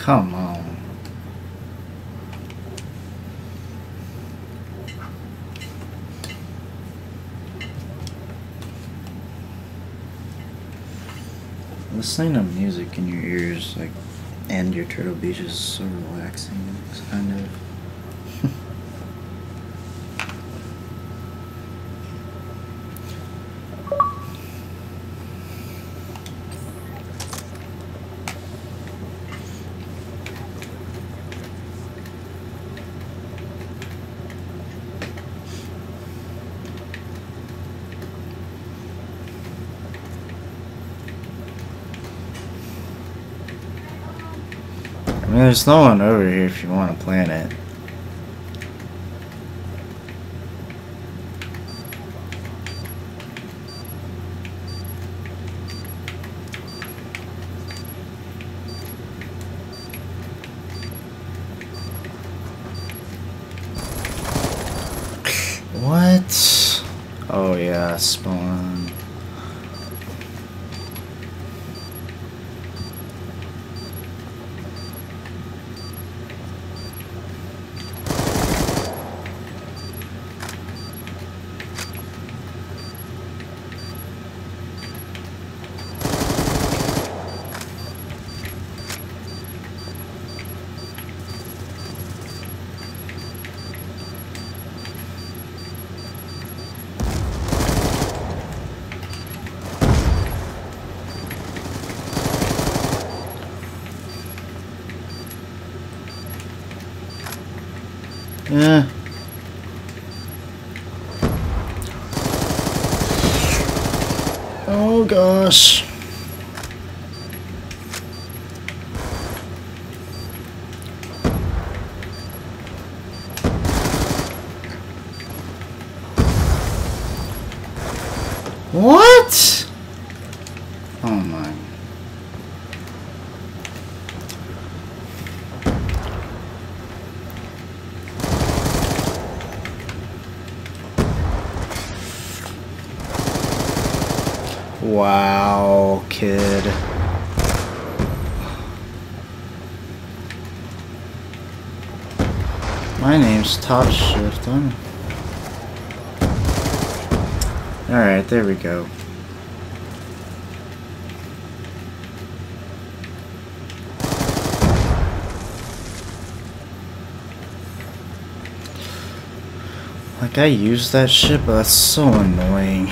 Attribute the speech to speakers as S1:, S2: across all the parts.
S1: come on. Listening to music in your ears, like, and your Turtle Beach is so relaxing. It's kind of. I mean, there's no one over here if you want to plan it. What? Oh yeah, spawn. Yeah. Oh gosh. What? Oh my. Wow, kid. My name's Top Shift. Alright, there we go. Like, I use that shit, but that's so annoying.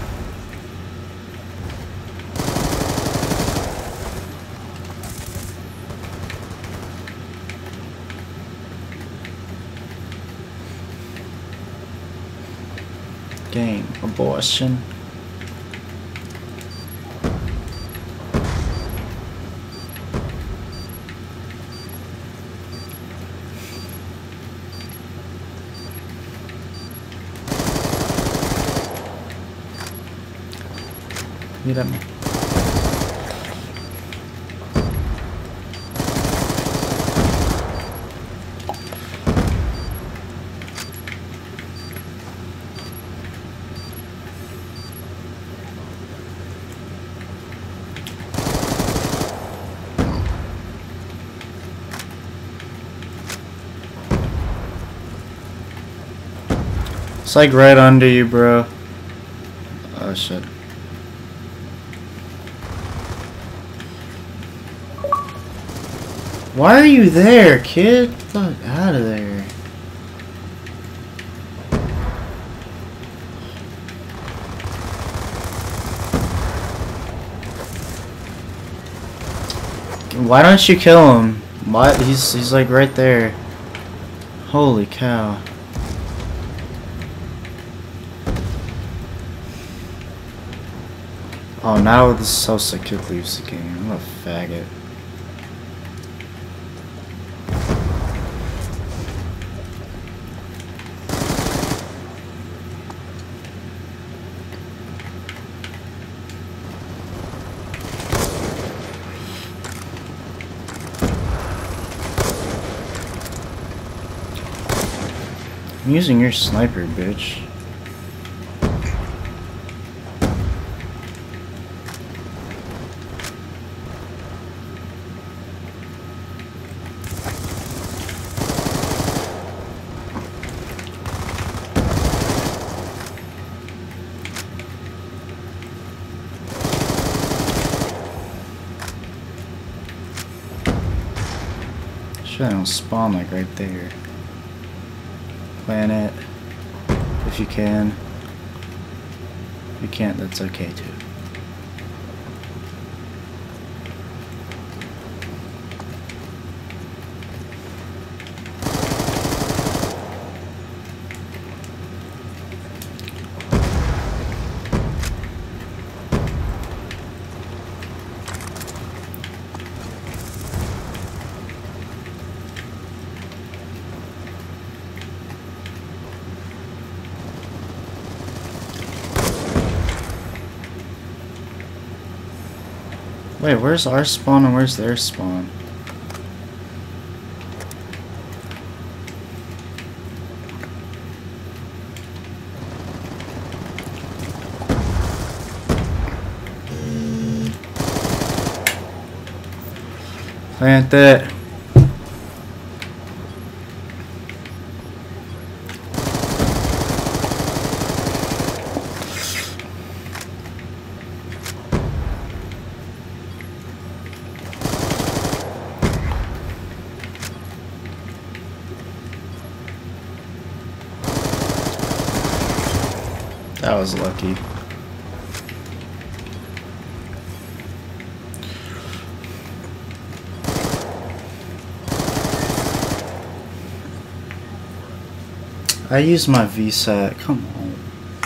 S1: Game abortion. Mírame. It's like right under you, bro. Oh shit. Why are you there, kid? Get the fuck out of there. Why don't you kill him? Why? He's like right there. Holy cow. Oh, now this is how Kid leaves the game. I'm a faggot. I'm using your sniper, bitch. Sure, I don't spawn like right there. Plant it if you can. If you can't, that's okay too. Wait, where's our spawn and where's their spawn? Plant it. That was lucky. I used my VSAT. Come on.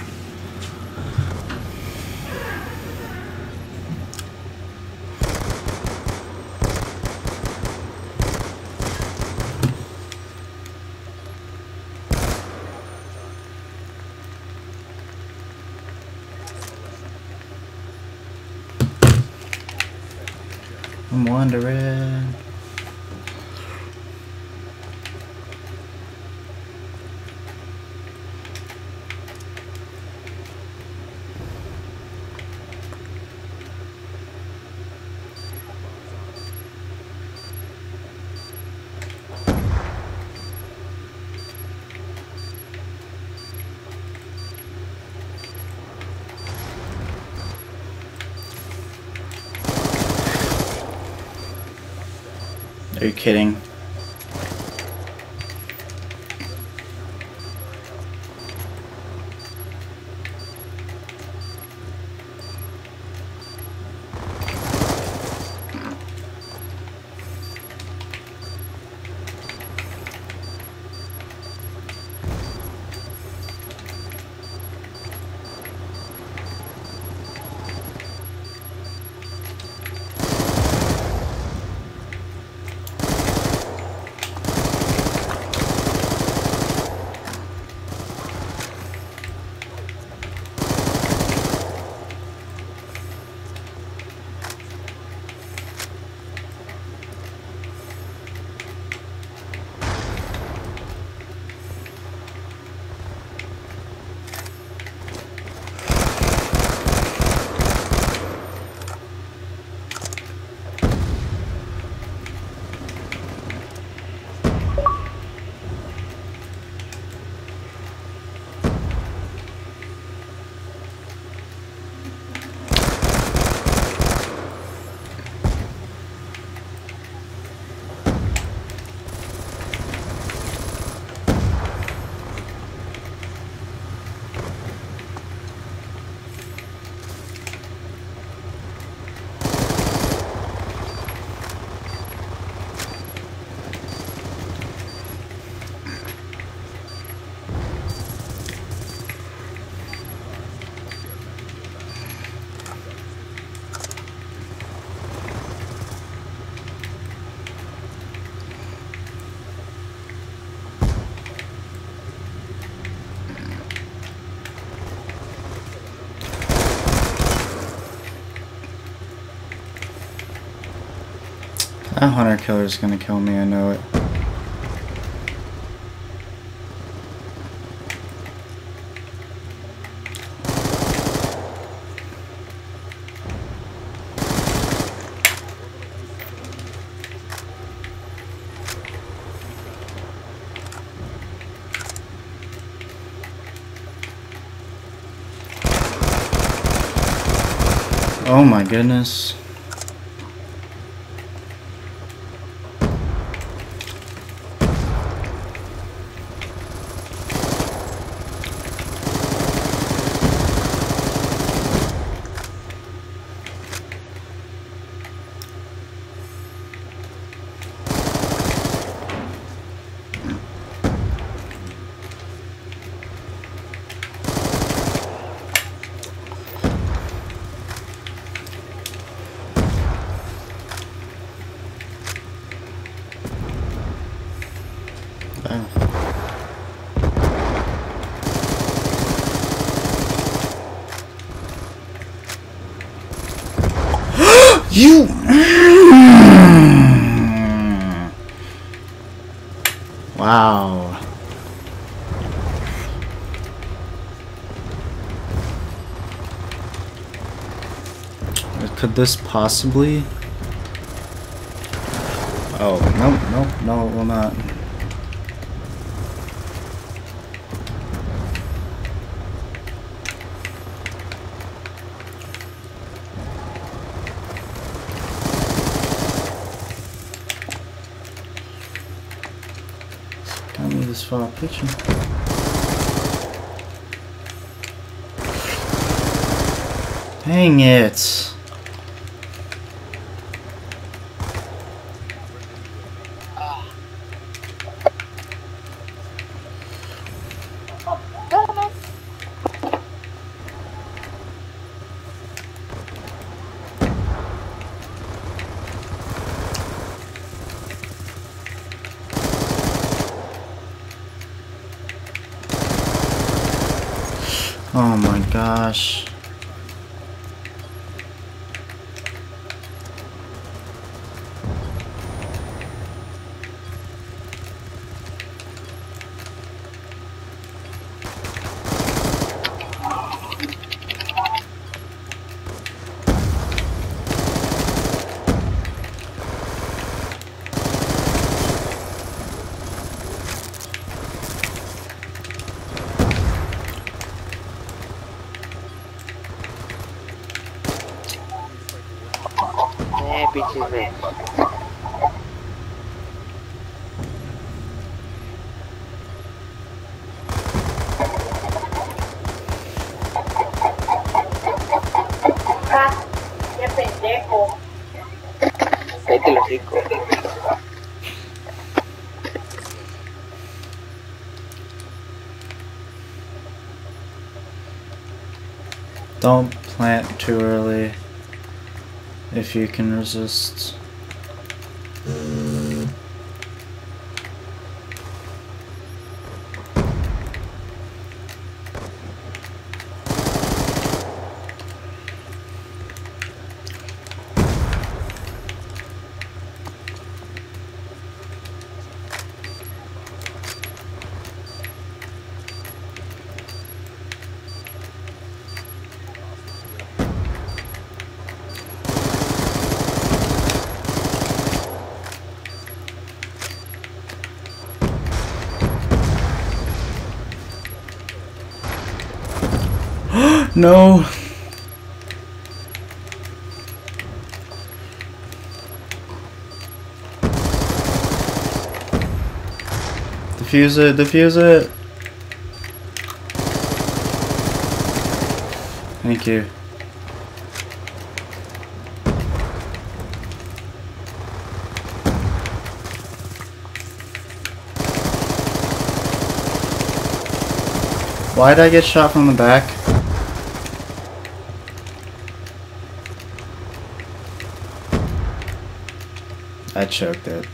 S1: I'm wondering. Are you kidding? That hunter killer is gonna kill me, I know it. Oh my goodness. You. Wow. Could this possibly? Oh, no, it will not. Got me this far picture. Dang it. Oh my gosh.
S2: पीछे से
S3: qué pendejo.
S2: Vete los hocico.
S1: Don't plant too early if you can resist. No. Defuse it, defuse it. Thank you. Why did I get shot from the back? I choked it.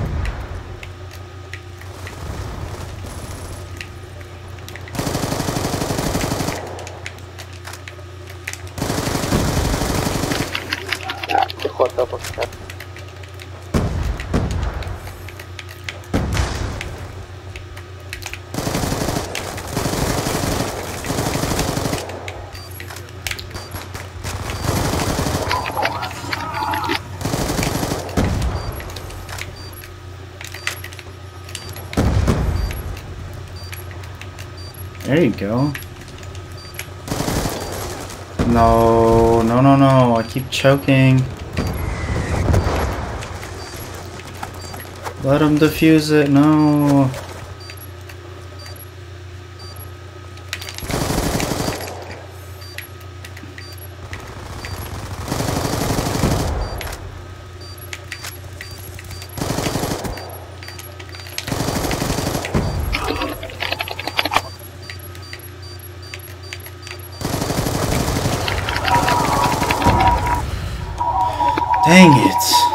S1: There you go. No, no, no, no. I keep choking. Let him defuse it. No. Dang it.